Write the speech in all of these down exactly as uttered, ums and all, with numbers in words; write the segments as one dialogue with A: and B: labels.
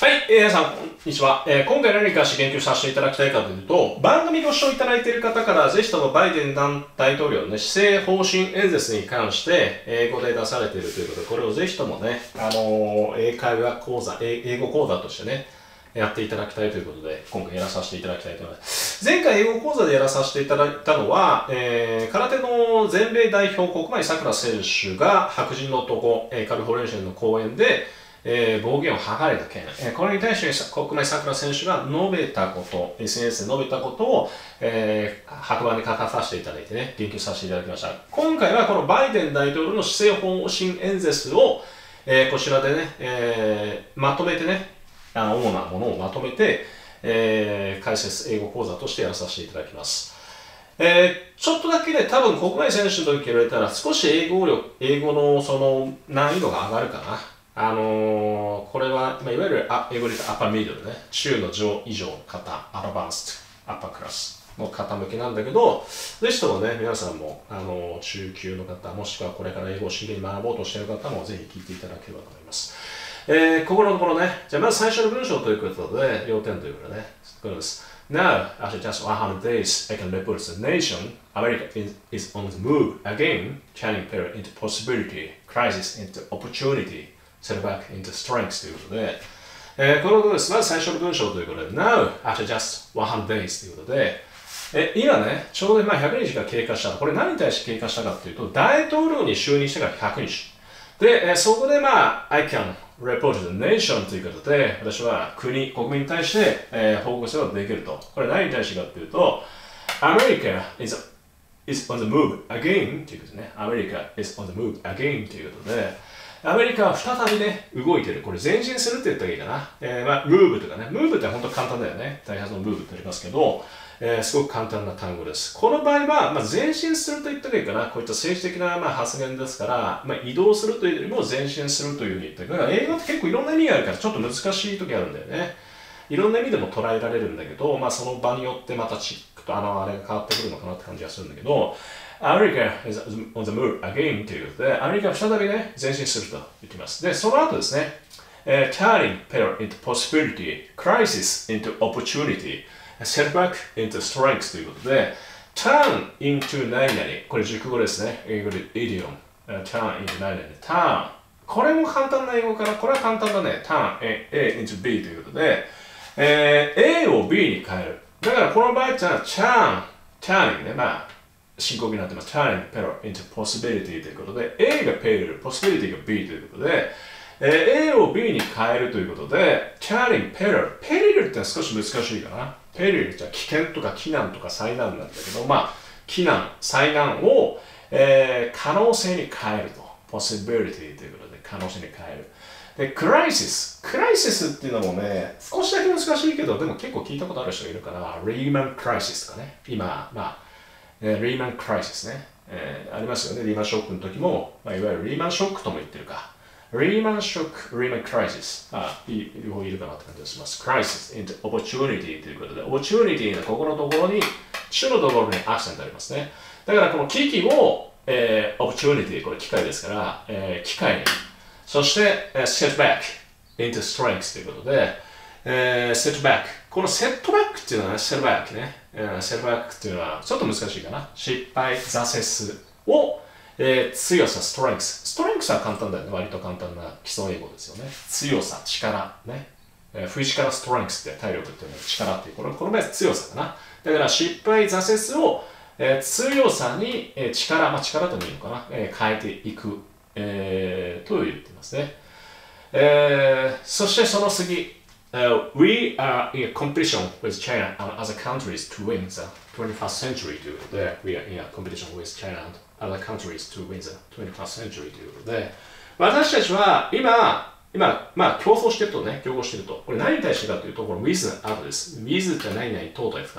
A: はい、えー、皆さん、こんにちは。えー、今回何か言及させていただきたいかというと、番組ご視聴いただいている方から、ぜひともバイデン大統領の、ね、施政方針演説に関して、英語で出されているということで、これをぜひともね、あのー、英会話講座、英語講座としてね、やっていただきたいということで、今回やらさせていただきたいと思います。前回英語講座でやらさせていただいたのは、えー、空手の全米代表国前さくら選手が白人の男、えー、カリフォルニア州の公園で、えー、暴言を吐かれた件、えー、これに対して国前さくら選手が述べたこと、エスエヌエス で述べたことを、えー、白板に書かさせていただいてね、言及させていただきました。今回はこのバイデン大統領の施政方針演説を、えー、こちらでね、えー、まとめてね、あの主なものをまとめて、えー、解説英語講座としてやらさせていただきます。えー、ちょっとだけで、ね、多分国内選手の時言われたら少し英語力、英語のその難易度が上がるかな。あのー、これは、まあ、いわゆる英語で言うとアッパーミドルね、中の上以上の方、アドバンスト、アッパークラスの方向けなんだけど、ぜひともね、皆さんも、あのー、中級の方、もしくはこれから英語を真剣に学ぼうとしている方もぜひ聞いていただければと思います。えー、ここのところね、じゃあまず最初の文章ということで、要点ということでね、これです。Now, after just one hundred days, I can report to the nation, America is on the move again, turning peril into possibility, crisis into opportunity.Setback into strength ということで、えー、このことです。まず最初の文章ということで、Now, after just one hundred days ということで、え今ね、ちょうどまあひゃくにちが経過した。これ何に対して経過したかというと、大統領に就任してからひゃくにち。で、えー、そこでまあ、I can report to the nation ということで、私は国、国民に対して、えー、報告することができると。これ何に対してかというと、America is, is on the move again ということでね、America is on the move again ということで、アメリカは再びね、動いてる。これ前進するって言ったらいいかな。えー、まあ、ムーブとかね。ムーブって本当簡単だよね。ダイハツのムーブってありますけど、えー、すごく簡単な単語です。この場合は、まあ、前進すると言ったらいいかな。こういった政治的な、まあ、発言ですから、まあ、移動するというよりも前進するというふうに言った。だから英語って結構いろんな意味があるからちょっと難しい時あるんだよね。いろんな意味でも捉えられるんだけど、まあ、その場によってまたチックとあのあれが変わってくるのかなって感じがするんだけど、アメリカ is on the move again ということで、アメリカは再びね、前進すると言っています。で、その後ですね、uh, turning peril into possibility, crisis into opportunity, setback into strength ということで、turn into 何々、これ熟語ですね。英語で idiom、uh, turn into 何々、turn。これも簡単な英語から、これは簡単だね。turn A, A into B ということで、えー、A を B に変える。だからこの場合は、turn、turning ね、まあ、進行形になってます。turning peril into possibility ということで、A が peril、possibility が B ということで、えー、A を B に変えるということで、turning peril、peril って少し難しいかな。peril って危険とか危難とか災難なんだけど、まあ、危難、災難を、えー、可能性に変えると。possibility ということで、可能性に変える。で、クライシス。クライシスっていうのもね、少しだけ難しいけど、でも結構聞いたことある人がいるから、リーマンクライシスとかね。今、まあ、えー、リーマンクライシスね、えー。ありますよね。リーマンショックの時も、まあ、いわゆるリーマンショックとも言ってるか。リーマンショック、リーマンクライシス。あ、両方いるかなって感じがします。クライシス into opportunity ということで、opportunity のここのところに、中のところにアクセントありますね。だからこの危機を、えー、opportunity、これ機会ですから、えー、機会に。そして、uh, setback into strength ということで、uh, setback。この setback っていうのはね、setback ね。Uh, setback っていうのはちょっと難しいかな。失敗、挫折を、えー、強さ、strength。strength は簡単だよね。割と簡単な基礎英語ですよね。強さ、力。ね。Uh, physical strength って体力っていうのは力っていう。このこの場合は強さかな。だから失敗、挫折を、えー、強さに、えー、力、まあ力ともいいのかな。えー、変えていく。えー、と言っていますね。えー、そしてその次、uh, We are in a competition with China and other countries to win the twenty-first century ということで、We are in a competition with China and other countries to win the twenty-first century ということで、私たちは今、今、まあ競争してるとね、競合してると。これ何に対してかというと、この with の後です。with って何々とですから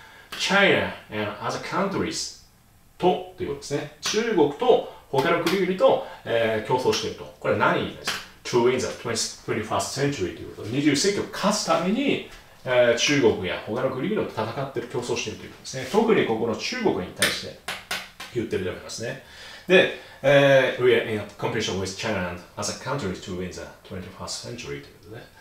A: 、China and other countries とということですね。中国と他の国々と、えー、競争していると。これは何にですか ?to win the twenty-first century ということで、にじゅう世紀を勝つために、えー、中国や他の国々と戦っている、競争しているということですね。特にここの中国に対して言ってると思いますね。で、えー、We are in a competition with China and other countries to win the twenty-first century ということで、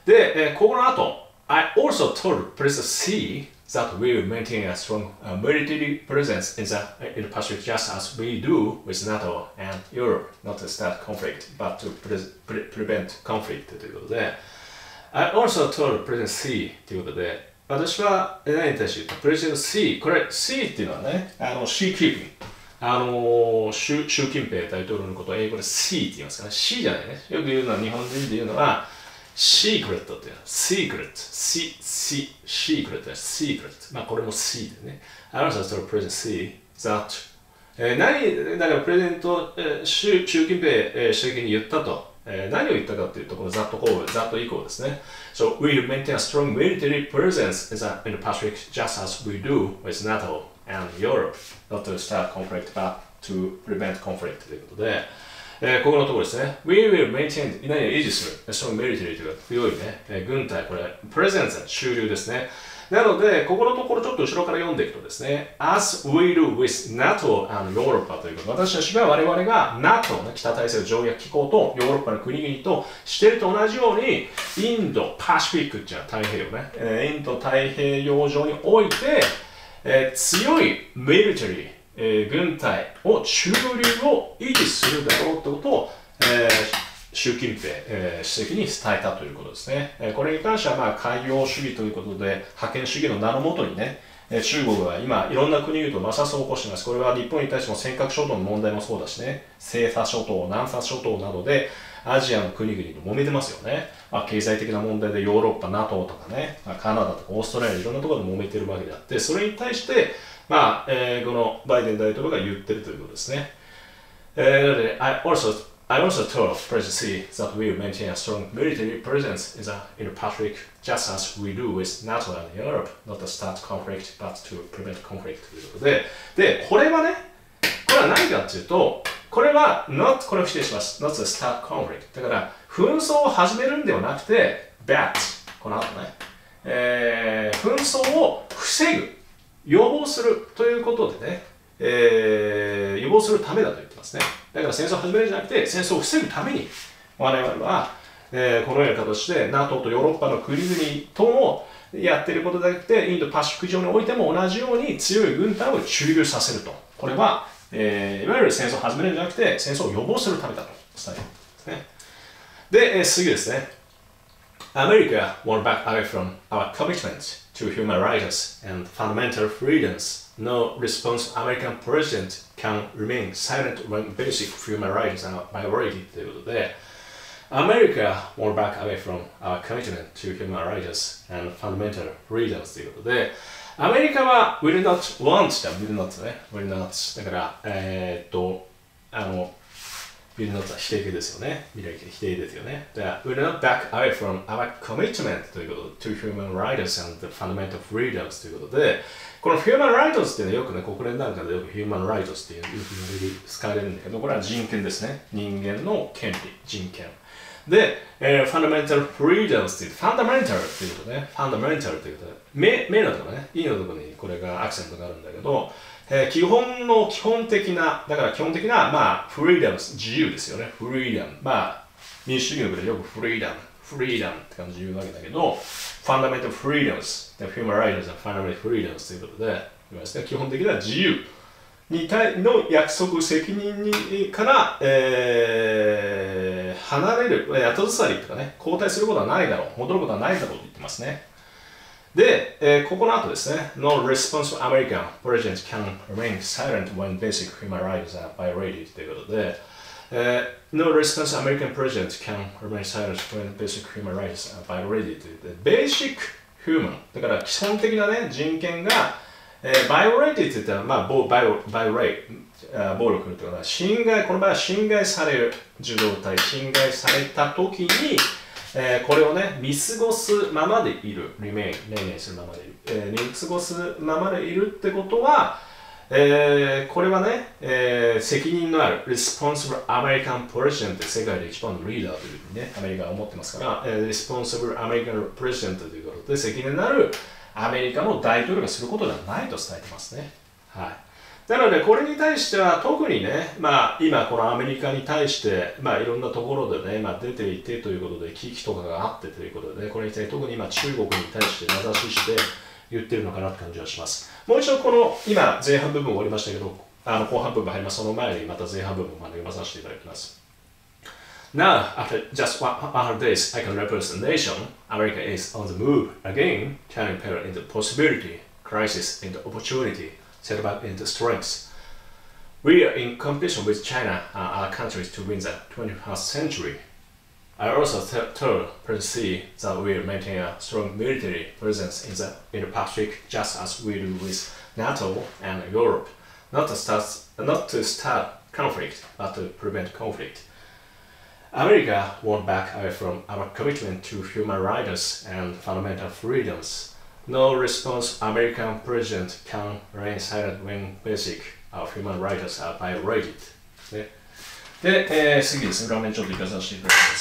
A: で、えー、ここの後、I also told President C that we will maintain a strong uh, military presence in the, in the Pacific just as we do with NATO and Europe, not to start conflict, but to pre pre prevent conflict ということで、I also told President C ということで、私は何に対して言った President C、これ C っていうのはね、あの C keeping。あのー、習, 習近平大統領のことを英語で C って言いますからね。C じゃないね。よく言うのは、日本人で言うのは、シークレットっていうのは、シークレット、シ、シ、シークレット、シークレット。まあこれも C でね。I also told President C that、えー、何、だからプレゼント、えー、習, 習近平、えー、主席に言ったと、えー、何を言ったかというと、この that 後、that 以降ですね。So we will maintain a strong military presence in the, in the Pacific just as we do with NATO and Europe, not to start conflict, but to prevent conflict ということで、えー、ここのところですね。We will maintain 何を維持する。strong military というか強いね、えー、軍隊、これ、presence は主流ですね。なので、ここのところちょっと後ろから読んでいくとですね、as we do with NATO and Europe ということ、私たちが我々が NATO、ね、北大西洋条約機構とヨーロッパの国々としていると同じように、インド、パシフィックっていうのは太平洋ね、えー、インド太平洋上において、えー、強いミリタリー、えー、軍隊を中流を維持するだろうということを、えー、習近平、えー、主席に伝えたということですね。えー、これに関しては、まあ、海洋主義ということで、覇権主義の名のもとにね、えー、中国は今、いろんな国々と摩擦を起こしています。これは日本に対しても尖閣諸島の問題もそうだしね、西沙諸島、南沙諸島などで、アジアの国々と揉めてますよね。まあ、経済的な問題でヨーロッパ、NATO とかね、まあ、カナダとかオーストラリア、いろんなところで揉めてるわけであって、それに対して、まあ、えー、このバイデン大統領が言ってるということですね。えー、なので、I also, I also told President C that we will maintain a strong military presence in the, in the Pacific, just as we do with NATO and Europe, not to start conflict, but to prevent conflict ということで、で、これはね、これは何かっていうと、これは not、これを否定します。not to start conflict。だから、紛争を始めるんではなくて、but、この後ね、えー、紛争を防ぐ。予防するということでね、えー、予防するためだと言ってますね。だから戦争を始めるんじゃなくて、戦争を防ぐために、我々は、えー、このような形で NATO とヨーロッパの国々ともやっていることではなくて、インドパシフィック上においても同じように強い軍隊を駐留させると。これは、えー、いわゆる戦争を始めるんじゃなくて、戦争を予防するためだと伝えるんですね。で、えー、次ですね。America won't back away from our commitment to human rights and fundamental freedoms. No response American president can remain silent when basic human rights are violated ということで、America won't back away from our commitment to human rights and fundamental freedoms ということで、アメリカは will not want だ、will not ね、will not だから、えー、っと、あの、will not は否定形ですよね。未来形否定ですよね。で、will not back away from our commitment ということで、to human rights and the fundamental freedoms ということで、この human rights っていうのはよくね、国連なんかでよく human rights っていうよく言われる、使われるんだけど、これは人権ですね。人間の権利、人権。で、えー、fundamental freedoms っていう、fundamental っていうことね、fundamental っていうことで、目、目のところね、いいのところにこれがアクセントがあるんだけど、えー、基本の基本的な、だから基本的な、まあ、freedoms、自由ですよね。freedom。まあ、民主主義の国でよく freedom、freedom って感じで言うわけだけど、fundamental freedoms、human rights and fundamental freedoms ということで、基本的な自由に対の約束、責任にから、えー、離れる、後ずさりとかね、後退することはないだろう、戻ることはないだろうと言ってますね。で、えー、ここの後ですね、No responsible American president can remain silent when basic human rights are violated ということで、えー、No responsible American president can remain silent when basic human rights are violated ということで、basic human、だから基本的なね、人権が、えー、violated って言ったら、まあ、暴力というのは、侵害、この場合は侵害される受動体、侵害されたときに、えー、これをね、見過ごすままでいる、remain、remain するままでいる、えー、見過ごすままでいるってことは、えー、これはね、えー、責任のある responsible American president って世界で一番のリーダーというふうにね、アメリカは思ってますから、えー、responsible American president ということで責任のあるアメリカの大統領がすることではないと伝えてますね。はい。 なので、これに対しては特にね、まあ、今このアメリカに対して、まあ、いろんなところでね、まあ、出ていてということで、危機とかがあってということでね、これに対して特に今中国に対して名指しして言ってるのかなって感じはします。もう一度この今前半部分終わりましたけど、あの後半部分入ります。その前にまた前半部分まで読まさせていただきます。Now, after just one hundred days, I can represent the nation. America is on the move again, turning peril into possibility, crisis into opportunity, setback into strength. We are in competition with China and other countries to win the twenty-first century. I also told President Xi that we will maintain a strong military presence in the Indo-Pacific, just as we do with NATO and Europe, not to start, not to start conflict, but to prevent conflict. America won't back away from our commitment to human rights and fundamental freedoms. No response American president can remain silent when basic of human rights are violated. で、でえー、次ですね、画面ちょっといかさせていただきます。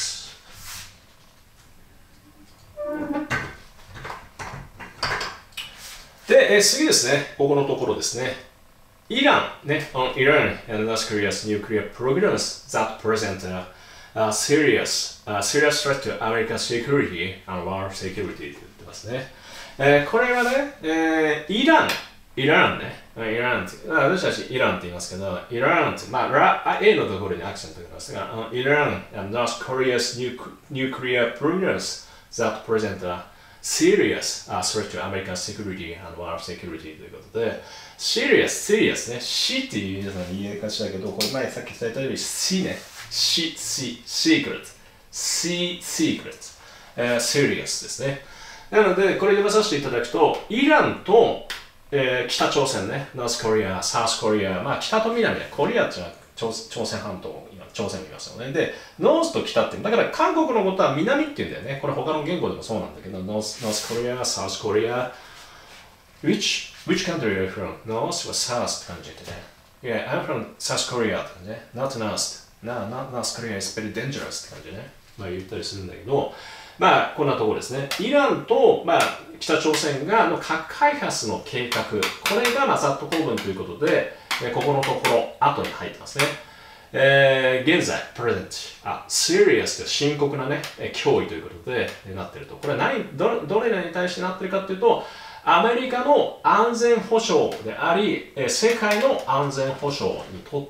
A: で、えー、次ですね、ここのところですね。イラン、ね、on Iran and North Korea's nuclear programs that present a Uh, serious, uh, serious threat to American security and world security って言ってますね。えー、これはね、えー、イラン、イランね、イランって、私たちイランって言いますけど、イランって、まあ、ラ A のところにアクセントがありますが、イラン and North Korea's nuclear programs that present a serious、uh, threat to American security and world security ということで、serious、serious ね、C っていう皆さんに言い方だけど、これ前さっき伝えたように C ね。C、C、secret、C、secret、えー、serious ですね。なので、これ読まさせていただくと、イランと、えー、北朝鮮ね、ノースコリア、サウスコリア、まあ北と南はコリアっていうのは朝鮮半島、今、朝鮮にいますよね。で、ノースと北って、だから韓国のことは南って言うんだよね。これ他の言語でもそうなんだけど、ノース、ノースコリア、サウスコリア、which, which country are you from? North or South って感じでね。Yeah, I'm from South Korea って感じね。Not North。なあ、ナスコリア is very dangerous って感じでね、まあ言ったりするんだけど、まあこんなところですね。イランと、まあ、北朝鮮がの核開発の計画、これがまあざっと公文ということで、ここのところ、後に入ってますね。えー、現在、present、あ、serious で深刻なね、脅威ということでなっていると。これは何、ど、どれらに対してなっているかというと、アメリカの安全保障であり、世界の安全保障にとって、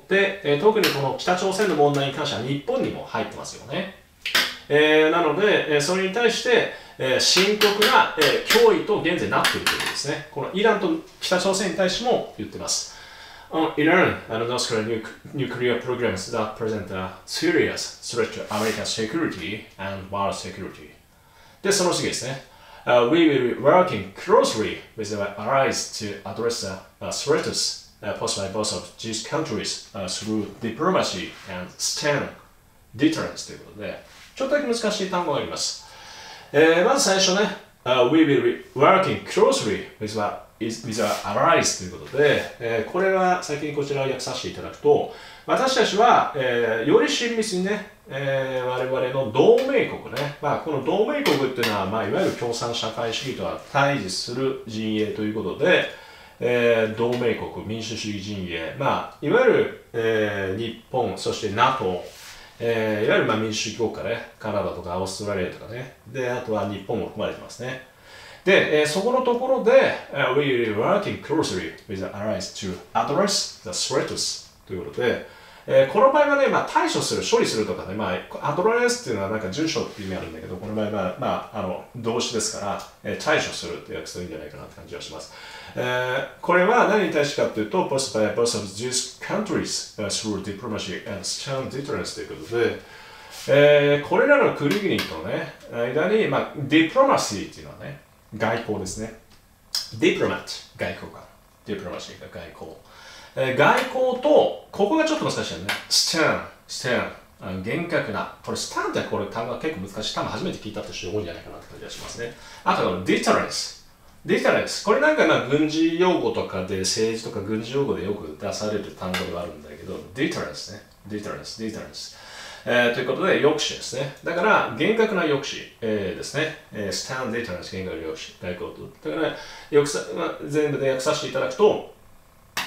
A: 特にこの北朝鮮の問題に関しては日本にも入ってますよね。えー、なので、それに対して、深刻な脅威と現在なっているということですね。このイランと北朝鮮に対しても言ってます。On Iran and North Korean nuclear programs that present a serious threat to American security and world security. で、その次ですね。Uh, we will be working closely with our allies to address the uh, threats uh, posed by both of these countries uh, through diplomacy and stand deterrence ということで、ちょっとだけ難しい単語があります。えー、まず最初ね、uh, we will be working closely with our, with our allies ということで、えー、これは先にこちらを訳させていただくと、私たちは、えー、より親密にね、えー、我々の同盟国ね、まあ、この同盟国っていうのは、まあ、いわゆる共産社会主義とは対峙する陣営ということで、えー、同盟国、民主主義陣営、まあ、いわゆる、えー、日本、そして NATO、えー、いわゆるまあ民主主義国家ね、カナダとかオーストラリアとかね、で、あとは日本も含まれてますね。で、えー、そこのところで、uh, we will be working closely with the allies to address the threats ということで、えー、この場合はね、まあ、対処する、処理するとかね、まあ、アドレスっていうのはなんか住所っていう意味あるんだけど、この場合は、まあ、あの動詞ですから、えー、対処するって訳すといいんじゃないかなって感じがします。えー、これは何に対してかというと、posed by both of these countries、uh, through diplomacy and sound deterrence ということで、えー、これらの国々とね、間に、まあ、ディプロマシーっていうのはね、外交ですね。ディプロマット、外交官。ディプロマシーが外交。えー、外交と、ここがちょっと難しいよね。スタン、スタン、厳格な。これ、スタンってこれ単語が結構難しい。多分初めて聞いたって人多いんじゃないかなって感じがしますね。あとは、ディタレンス。ディタレンス。これなんかまあ軍事用語とかで、政治とか軍事用語でよく出される単語ではあるんだけど、ディタレンスね。ディタレンス、ディタレンス。えー、ということで、抑止ですね。だから、厳格な抑止、えー、ですね。えー、スタンデータの厳格な抑止、外交と。だから、抑さまあ、全部で訳させていただくと、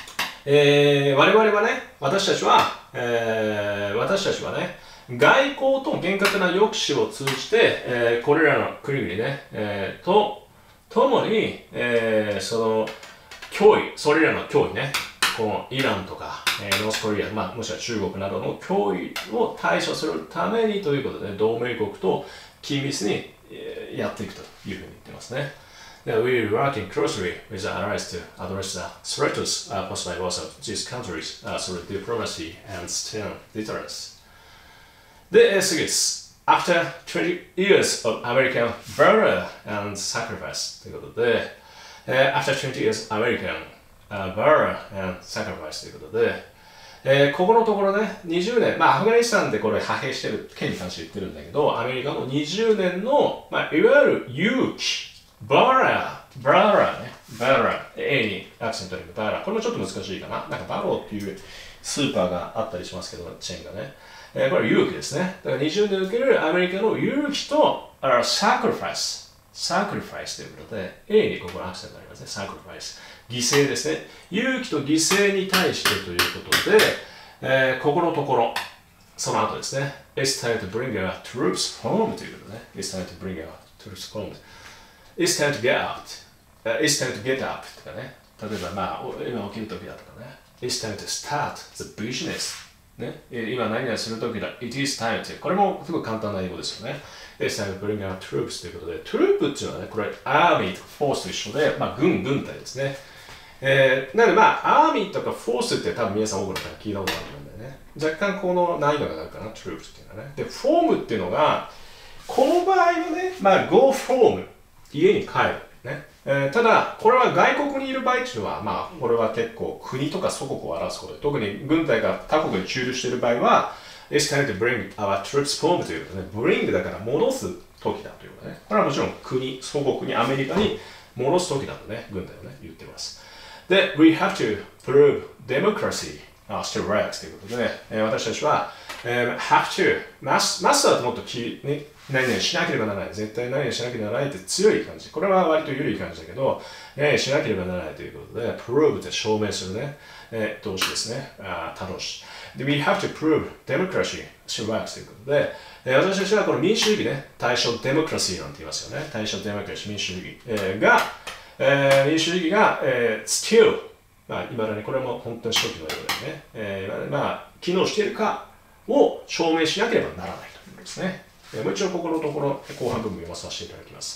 A: えー、我々はね、私たちは、えー、私たちはね、外交と厳格な抑止を通じて、えー、これらの国々ね、えー、と、ともに、えー、その、脅威、それらの脅威ね、このイランとか、えー、ノースコリア、まあ、もしくは中国などの脅威を対処するためにということで、同盟国と緊密に、えー、やっていくというふうに言ってますね。That we are working closely with the allies to address the threats uh, posed by both of these countries uh, through diplomacy and stern deterrence. で、次です。After twenty years of American valor and sacrifice ということで、uh, After twenty years American uh, valor and sacrifice ということで、えー、ここのところね、にじゅうねん、まあ、アフガニスタンでこれ派兵してる件に関して言ってるんだけど、アメリカのにじゅうねんの、まあ、いわゆる勇気、バラー、バラーね、バラー、A にアクセントにバラー、これもちょっと難しいかな。なんかバローっていうスーパーがあったりしますけど、チェーンがね。えー、これは勇気ですね。だからにじゅうねん受けるアメリカの勇気と、サクリファイス、サクリファイスということで、A にここのアクセントがありますね、サクリファイス。犠牲ですね。勇気と犠牲に対してということで、えー、ここのところ、その後ですね。It's time to bring our troops home ということね。It's time to bring our troops home.It's time to get out.、Uh, It's time to get up とかね。例えば、まあ、今起きるときだとかね。It's time to start the business. ね。今何々するときだ。It is time to. これもすごく簡単な英語ですよね。It's time to bring our troops ということで、トゥループっていうのはね、これ、アーミーとかフォースと一緒で、まあ、軍、軍隊ですね。えー、なので、まあ、アーミーとかフォースって多分皆さん多くの方聞いたことあると思うんだよね。若干この難易度があるかな、トゥループっていうのはね。で、フォームっていうのが、この場合はね、まあ、go home。家に帰る。ねえー、ただ、これは外国にいる場合っていうのは、まあ、これは結構国とか祖国を表すことで、特に軍隊が他国に駐留している場合は、It's time to bring our troops home ということで、ね、bring だから戻す時だということね。これはもちろん国、祖国に、アメリカに戻す時だとね、軍隊はね、言ってます。で、We have to prove democracy still works ということで、ねえー、私たちは、えー、have to、マスマスターともっとき、ね、何々しなければならない。絶対何々しなければならないって強い感じ。これは割と緩い感じだけど、何々しなければならないということで、prove って証明するね、えー、動詞ですね。あ楽しい。で、we have to prove democracy should work ということで、えー、私たちはこの民主主義ね、対象デモクラシーなんて言いますよね。対象デモクラシー、民主主義、えー、が、えー、民主主義が、えー、still、まあ、今だにこれも本当に初期のようだよね、えー、まあ、機能しているかを証明しなければならないということですね。もう一度ここのところ後半部分読まさせていただきます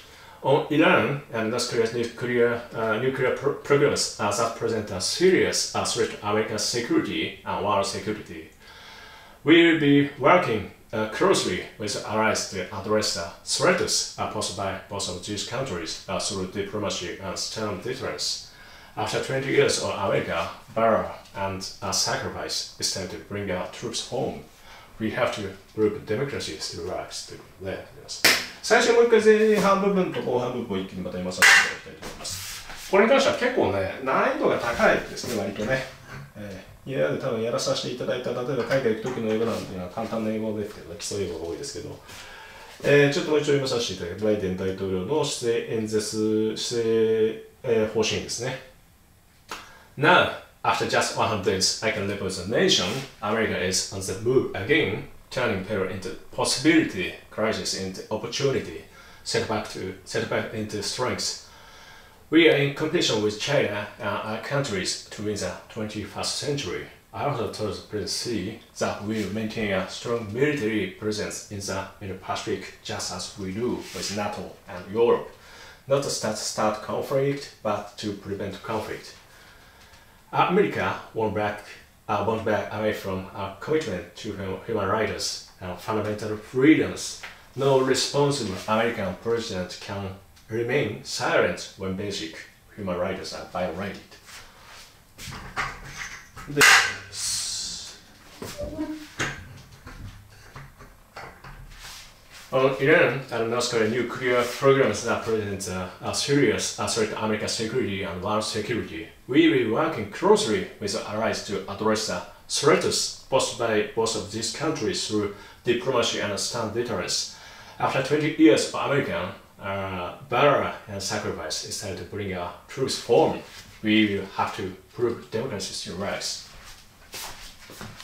A: 。On Iran and North Korea's nuclear, uh, nuclear pro programs uh, that present a serious uh, threat to American security and world security, we will be working uh, closely with allies to address the threats uh, posed by both of these countries uh, through diplomacy and stern deterrence. After twenty years of America, valor and uh, sacrifice, it's time to bring our troops home.We have to prove democracy still works ということで、最初もう一回前半部分と後半部分を一気にまた読まさせていただきたいと思います。これに関しては結構ね、難易度が高いですね、割とね。えー、今まで多分やらさせていただいた、例えば海外行く時の英語なんていうのは簡単な英語ですけど、ね、基礎英語が多いですけど、えー、ちょっともう一度読まさせていただき、バイデン大統領の施政演説、施政、えー、方針ですね。Now,After just one hundred days, I can live with the nation. America is on the move again, turning peril into possibility, crisis into opportunity, setback to setback into strength. We are in competition with China and other countries to win the twenty-first century. I also told the presidency that we will maintain a strong military presence in the Indo-Pacific, just as we do with NATO and Europe, not to start start conflict, but to prevent conflict.America won't back, uh, won't back away from our commitment to human rights and fundamental freedoms. No responsible American president can remain silent when basic human rights are violated. On Iran and North Korea nuclear programs that present uh, a serious uh, threat to American security and world security, we will be working closely with the allies to address the threats posed by both of these countries through diplomacy and stern deterrence. After twenty years of American uh, valor and sacrifice, it's time to bring our troops home. we will have to prove democracy still works.